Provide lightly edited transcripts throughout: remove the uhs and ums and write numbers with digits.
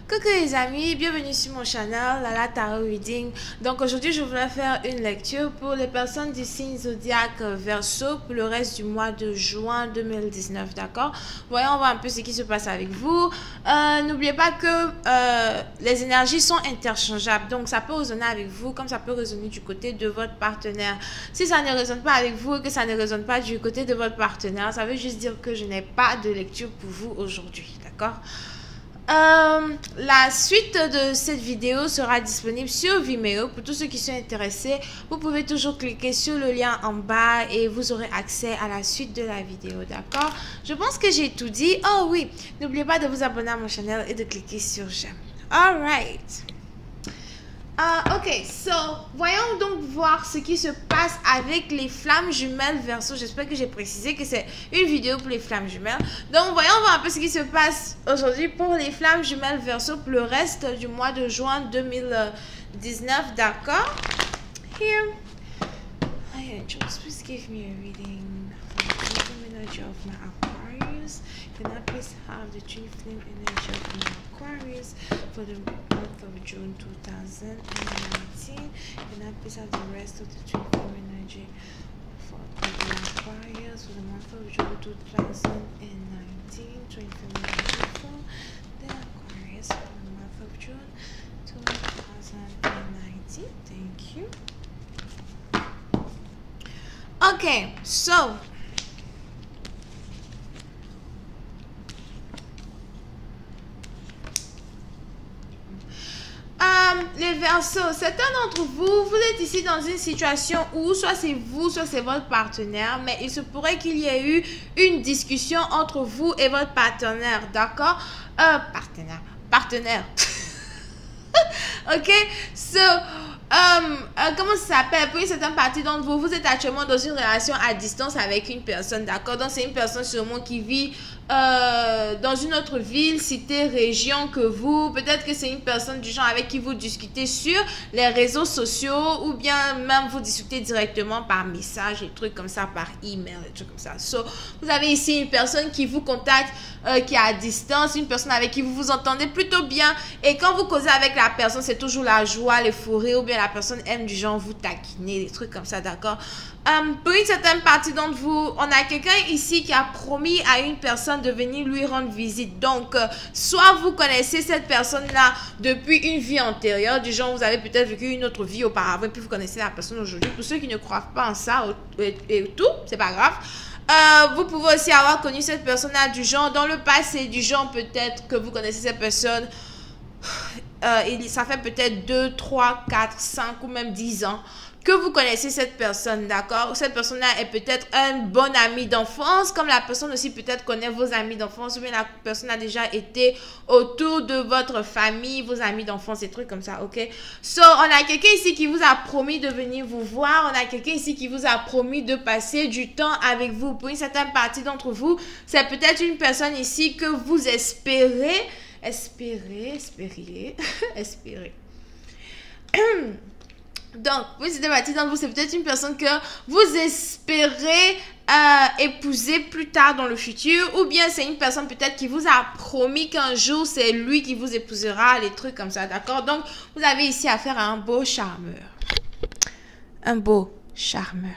Coucou les amis, bienvenue sur mon channel Lala Tarot Reading. Donc aujourd'hui je voulais faire une lecture pour les personnes du signe zodiaque Verseau pour le reste du mois de juin 2019, d'accord? Voyons voir un peu ce qui se passe avec vous. N'oubliez pas que les énergies sont interchangeables, donc ça peut résonner avec vous comme ça peut résonner du côté de votre partenaire. Si ça ne résonne pas avec vous et que ça ne résonne pas du côté de votre partenaire, ça veut juste dire que je n'ai pas de lecture pour vous aujourd'hui, d'accord? La suite de cette vidéo sera disponible sur Vimeo. Pour tous ceux qui sont intéressés, vous pouvez toujours cliquer sur le lien en bas et vous aurez accès à la suite de la vidéo, d'accord? Je pense que j'ai tout dit. Oh oui, n'oubliez pas de vous abonner à mon channel et de cliquer sur j'aime. Alright. Ok, so, voyons donc voir ce qui se passe avec les flammes jumelles Verseau. J'espère que j'ai précisé que c'est une vidéo pour les flammes jumelles. Donc, voyons voir un peu ce qui se passe aujourd'hui pour les flammes jumelles Verseau pour le reste du mois de juin 2019, d'accord? Here. Hi, angels, please give me a reading for the twin energy of my Aquarius. Can I please have the twin flame energy of my Aquarius for the month of June 2019? Can I please have the rest of the twin flame energy for the Aquarius for the month of June 2019? Twin flame energy for the Aquarius for the month of June 2019. Thank you. Okay, so les Verseaux, certains d'entre vous, vous êtes ici dans une situation où soit c'est vous, soit c'est votre partenaire, mais il se pourrait qu'il y ait eu une discussion entre vous et votre partenaire, d'accord? Partenaire. Ok, so, comment ça s'appelle? Pour une certaine partie d'entre vous, vous êtes actuellement dans une relation à distance avec une personne, d'accord? Donc, c'est une personne sûrement qui vit dans une autre ville, cité, région que vous. Peut-être que c'est une personne du genre avec qui vous discutez sur les réseaux sociaux ou bien même vous discutez directement par message, des trucs comme ça, par email, des trucs comme ça. So, vous avez ici une personne qui vous contacte, qui est à distance, une personne avec qui vous vous entendez plutôt bien. Et quand vous causez avec la personne, c'est toujours la joie, les fous rires, ou bien la personne aime du genre vous taquiner, des trucs comme ça, d'accord? Pour une certaine partie d'entre vous, on a quelqu'un ici qui a promis à une personne de venir lui rendre visite. Donc, soit vous connaissez cette personne-là depuis une vie antérieure, du genre vous avez peut-être vécu une autre vie auparavant, et puis vous connaissez la personne aujourd'hui. Pour ceux qui ne croient pas en ça et tout, c'est pas grave. Vous pouvez aussi avoir connu cette personne-là du genre dans le passé, du genre peut-être que vous connaissez cette personne. Ça fait peut-être 2, 3, 4, 5 ou même 10 ans que vous connaissez cette personne, d'accord? Cette personne-là est peut-être un bon ami d'enfance, comme la personne aussi peut-être connaît vos amis d'enfance, ou bien la personne a déjà été autour de votre famille, vos amis d'enfance, des trucs comme ça, ok? So, on a quelqu'un ici qui vous a promis de venir vous voir, on a quelqu'un ici qui vous a promis de passer du temps avec vous. Pour une certaine partie d'entre vous, c'est peut-être une personne ici que vous espérez. Donc, oui, c'est parti dans vous, c'est peut-être une personne que vous espérez épouser plus tard dans le futur, ou bien c'est une personne peut-être qui vous a promis qu'un jour c'est lui qui vous épousera, des trucs comme ça, d'accord? Donc, vous avez ici affaire à un beau charmeur. Un beau charmeur.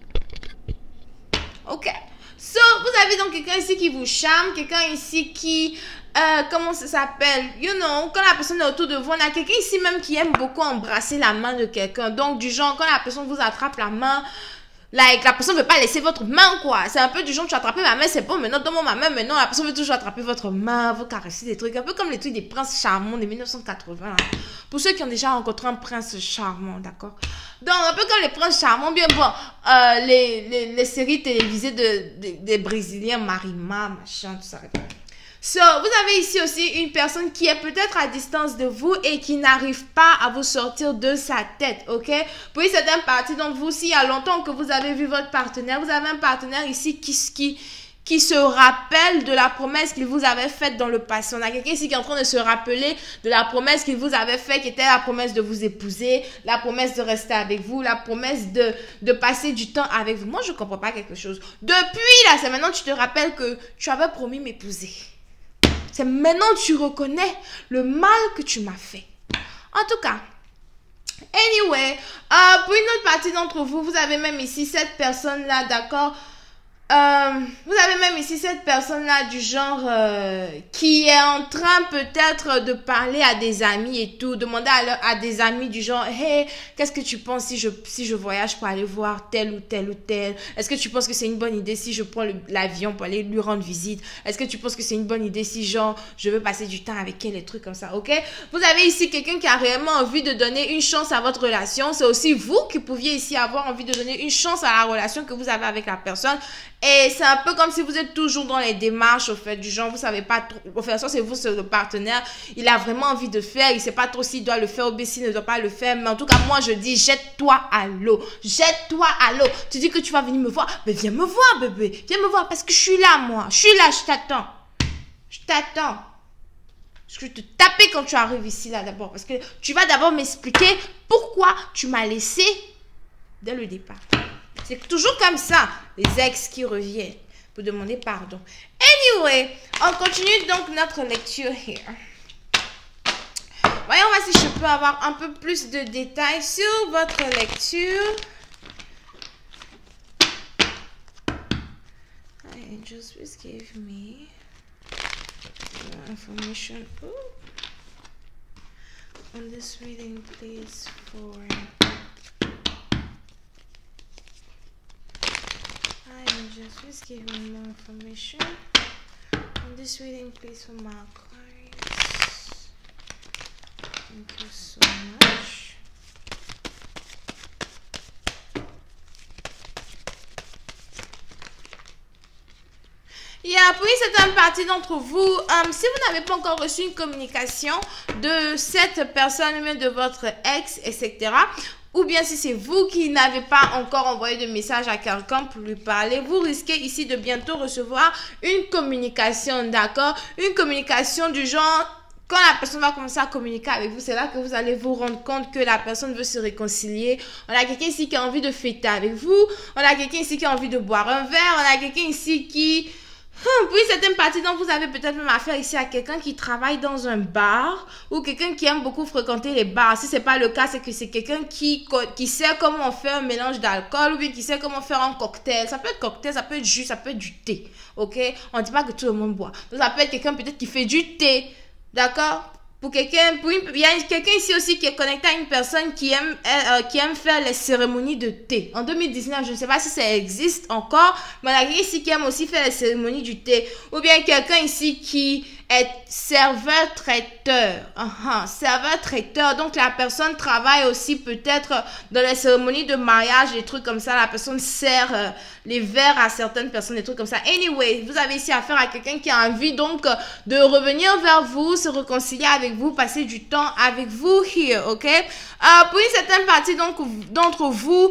Ok. So, vous avez donc quelqu'un ici qui vous charme, quelqu'un ici qui... comment ça s'appelle? You know, quand la personne est autour de vous, on a quelqu'un ici même qui aime beaucoup embrasser la main de quelqu'un. Donc, du genre, quand la personne vous attrape la main, like, la personne ne veut pas laisser votre main, quoi. C'est un peu du genre, tu as attrapé ma main, c'est bon, maintenant, donne-moi ma main. Maintenant, la personne veut toujours attraper votre main, vous caresser des trucs. Un peu comme les trucs des princes charmants de 1980. Hein. Pour ceux qui ont déjà rencontré un prince charmant, d'accord? Donc, un peu comme les princes charmants, bien bon, les séries télévisées des Brésiliens, Marima, machin, tout ça. So, vous avez ici aussi une personne qui est peut-être à distance de vous et qui n'arrive pas à vous sortir de sa tête, ok? Pour une certaine partie d'entre vous, s'il y a longtemps que vous avez vu votre partenaire, vous avez un partenaire ici qui se rappelle de la promesse qu'il vous avait faite dans le passé. On a quelqu'un ici qui est en train de se rappeler de la promesse qu'il vous avait faite, qui était la promesse de vous épouser, la promesse de rester avec vous, la promesse de passer du temps avec vous. Moi, je ne comprends pas quelque chose. Depuis, là, c'est maintenant que tu te rappelles que tu avais promis m'épouser. C'est maintenant que tu reconnais le mal que tu m'as fait. En tout cas, anyway, pour une autre partie d'entre vous, vous avez même ici cette personne-là, d'accord? Vous avez même ici cette personne-là du genre qui est en train peut-être de parler à des amis et tout, demander à des amis du genre, hey, qu'est-ce que tu penses si je voyage pour aller voir tel ou tel ou tel? Est-ce que tu penses que c'est une bonne idée si je prends l'avion pour aller lui rendre visite? Est-ce que tu penses que c'est une bonne idée si genre je veux passer du temps avec elle, des trucs comme ça, ok? Vous avez ici quelqu'un qui a réellement envie de donner une chance à votre relation. C'est aussi vous qui pouviez ici avoir envie de donner une chance à la relation que vous avez avec la personne. Et c'est un peu comme si vous êtes toujours dans les démarches, au fait, du genre, vous savez pas trop, au fait, soit c'est vous, c'est le partenaire, il a vraiment envie de faire, il sait pas trop s'il doit le faire ou bien s'il ne doit pas le faire, mais en tout cas, moi, je dis, jette-toi à l'eau, jette-toi à l'eau. Tu dis que tu vas venir me voir, mais viens me voir, bébé, viens me voir, parce que je suis là, moi, je suis là, je t'attends. Je t'attends. Je vais te taper quand tu arrives ici, là, d'abord, parce que tu vas d'abord m'expliquer pourquoi tu m'as laissé dès le départ. C'est toujours comme ça, les ex qui reviennent pour demander pardon. Anyway, on continue donc notre lecture here. Voyons voir si je peux avoir un peu plus de détails sur votre lecture. Angels, please give me more information. Ooh. On this reading, please, for... Angels, please give me more information on this reading, please, for my clients. Thank you so much. Pour une certaine partie d'entre vous, si vous n'avez pas encore reçu une communication de cette personne, même de votre ex, etc., ou bien si c'est vous qui n'avez pas encore envoyé de message à quelqu'un pour lui parler, vous risquez ici de bientôt recevoir une communication, d'accord? Une communication du genre, quand la personne va commencer à communiquer avec vous, c'est là que vous allez vous rendre compte que la personne veut se réconcilier. On a quelqu'un ici qui a envie de fêter avec vous. On a quelqu'un ici qui a envie de boire un verre. On a quelqu'un ici qui... Pour une certaine partie, donc vous avez peut-être même affaire ici à quelqu'un qui travaille dans un bar ou quelqu'un qui aime beaucoup fréquenter les bars. Si ce n'est pas le cas, c'est que c'est quelqu'un qui sait comment faire un mélange d'alcool ou bien qui sait comment faire un cocktail. Ça peut être cocktail, ça peut être jus, ça peut être du thé. Ok? On ne dit pas que tout le monde boit. Donc ça peut être quelqu'un peut-être qui fait du thé. D'accord? Pour quelqu'un, il y a quelqu'un ici aussi qui est connecté à une personne qui aime faire les cérémonies de thé. En 2019, je ne sais pas si ça existe encore, mais il y a quelqu'un ici qui aime aussi faire les cérémonies du thé. Ou bien quelqu'un ici qui est serveur-traiteur. Serveur-traiteur. Donc, la personne travaille aussi peut-être dans les cérémonies de mariage, des trucs comme ça. La personne sert les verres à certaines personnes, des trucs comme ça. Anyway, vous avez ici affaire à quelqu'un qui a envie donc de revenir vers vous, se réconcilier avec vous, passer du temps avec vous here, ok? Pour une certaine partie d'entre vous,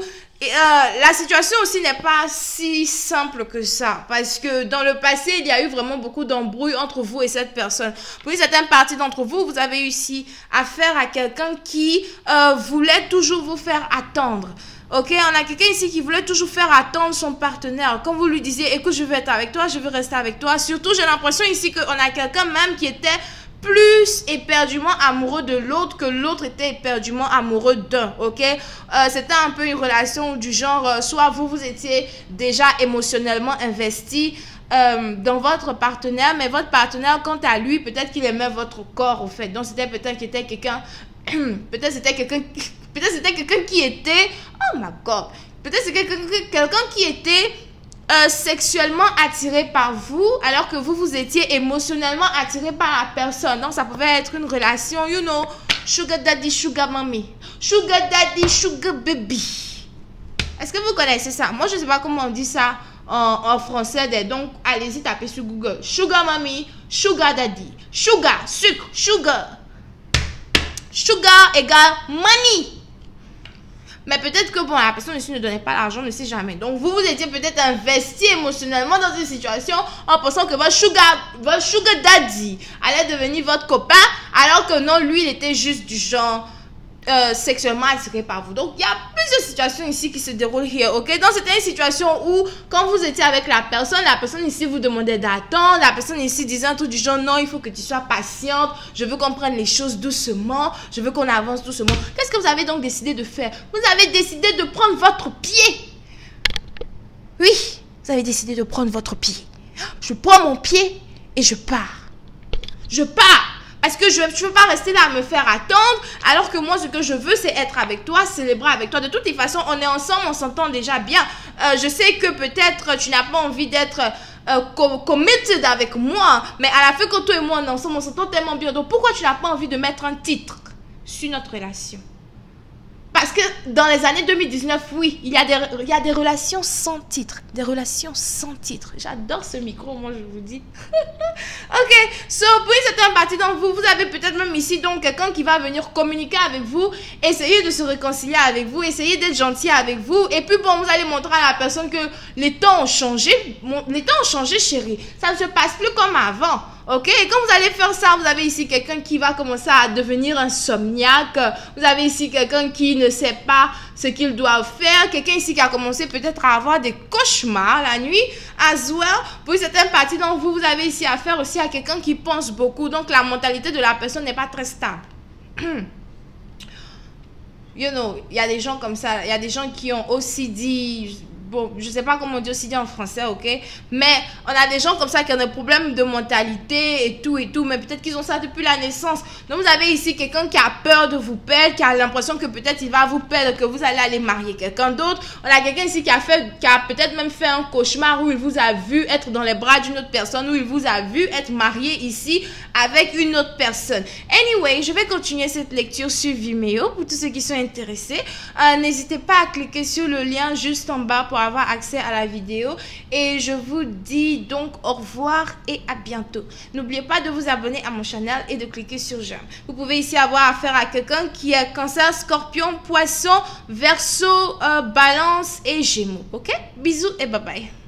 la situation aussi n'est pas si simple que ça, parce que dans le passé, il y a eu vraiment beaucoup d'embrouilles entre vous et cette personne. Pour une certaine partie d'entre vous, vous avez eu ici affaire à quelqu'un qui voulait toujours vous faire attendre. Ok, on a quelqu'un ici qui voulait toujours faire attendre son partenaire. Quand vous lui disiez, écoute, je veux être avec toi, je veux rester avec toi. Surtout, j'ai l'impression ici qu'on a quelqu'un même qui était plus éperdument amoureux de l'autre que l'autre était éperdument amoureux d'un, ok? C'était un peu une relation du genre, soit vous étiez déjà émotionnellement investi dans votre partenaire, mais votre partenaire, quant à lui, peut-être qu'il aimait votre corps, au fait. Donc, c'était peut-être qu'il était quelqu'un... peut-être c'était quelqu'un qui était... Oh my God! Peut-être c'était quelqu'un qui était... sexuellement attiré par vous alors que vous étiez émotionnellement attiré par la personne. Donc ça pouvait être une relation, you know, sugar daddy, sugar mommy, sugar daddy, sugar baby. Est-ce que vous connaissez ça? Moi je ne sais pas comment on dit ça en français, donc allez-y, tapez sur Google sugar mommy, sugar daddy, sugar, sucre, sugar égale money. Mais peut-être que, bon, la personne ici ne donnait pas l'argent, ne sait jamais. Donc, vous étiez peut-être investi émotionnellement dans une situation en pensant que votre sugar daddy allait devenir votre copain, alors que non, lui, il était juste du genre sexuellement attiré par vous. Donc, il y a plusieurs situations ici qui se déroulent here, ok? Donc, c'était une situation où, quand vous étiez avec la personne ici vous demandait d'attendre, la personne ici disait un truc du genre, non, il faut que tu sois patiente, je veux qu'on prenne les choses doucement, je veux qu'on avance doucement. Qu'est-ce que vous avez donc décidé de faire? Vous avez décidé de prendre votre pied. Oui, vous avez décidé de prendre votre pied. Je prends mon pied et je pars. Je pars. Parce que je ne veux pas rester là à me faire attendre, alors que moi, ce que je veux, c'est être avec toi, célébrer avec toi. De toutes les façons, on est ensemble, on s'entend déjà bien. Je sais que peut-être tu n'as pas envie d'être committed avec moi, mais à la fin, quand toi et moi, on est ensemble, on s'entend tellement bien. Donc, pourquoi tu n'as pas envie de mettre un titre sur notre relation? Parce que dans les années 2019, oui, il y a des relations sans titre. Des relations sans titre. J'adore ce micro, moi, je vous dis. Ok, so, pour une certaine partie d'entre vous, vous avez peut-être même ici donc quelqu'un qui va venir communiquer avec vous, essayer de se réconcilier avec vous, essayer d'être gentil avec vous. Et puis, bon, vous allez montrer à la personne que les temps ont changé. Les temps ont changé, chérie. Ça ne se passe plus comme avant. Ok, et quand vous allez faire ça, vous avez ici quelqu'un qui va commencer à devenir insomniaque. Vous avez ici quelqu'un qui ne sait pas ce qu'il doit faire. Quelqu'un ici qui a commencé peut-être à avoir des cauchemars la nuit. As well, pour certaines parties d'entre vous, vous avez ici affaire aussi à quelqu'un qui pense beaucoup. Donc la mentalité de la personne n'est pas très stable. You know, il y a des gens comme ça. Il y a des gens qui ont OCD. Bon, je sais pas comment on dit OCD en français, ok? Mais on a des gens comme ça qui ont des problèmes de mentalité et tout, mais peut-être qu'ils ont ça depuis la naissance. Donc, vous avez ici quelqu'un qui a peur de vous perdre, qui a l'impression que peut-être il va vous perdre, que vous allez aller marier quelqu'un d'autre. On a quelqu'un ici qui a peut-être même fait un cauchemar où il vous a vu être dans les bras d'une autre personne, où il vous a vu être marié ici avec une autre personne. Anyway, je vais continuer cette lecture sur Vimeo pour tous ceux qui sont intéressés. N'hésitez pas à cliquer sur le lien juste en bas pour avoir accès à la vidéo. Et je vous dis donc au revoir et à bientôt. N'oubliez pas de vous abonner à mon channel et de cliquer sur j'aime. Vous pouvez ici avoir affaire à quelqu'un qui est Cancer, Scorpion, Poisson, Verseau, Balance et Gémeaux. Ok? Bisous et bye bye.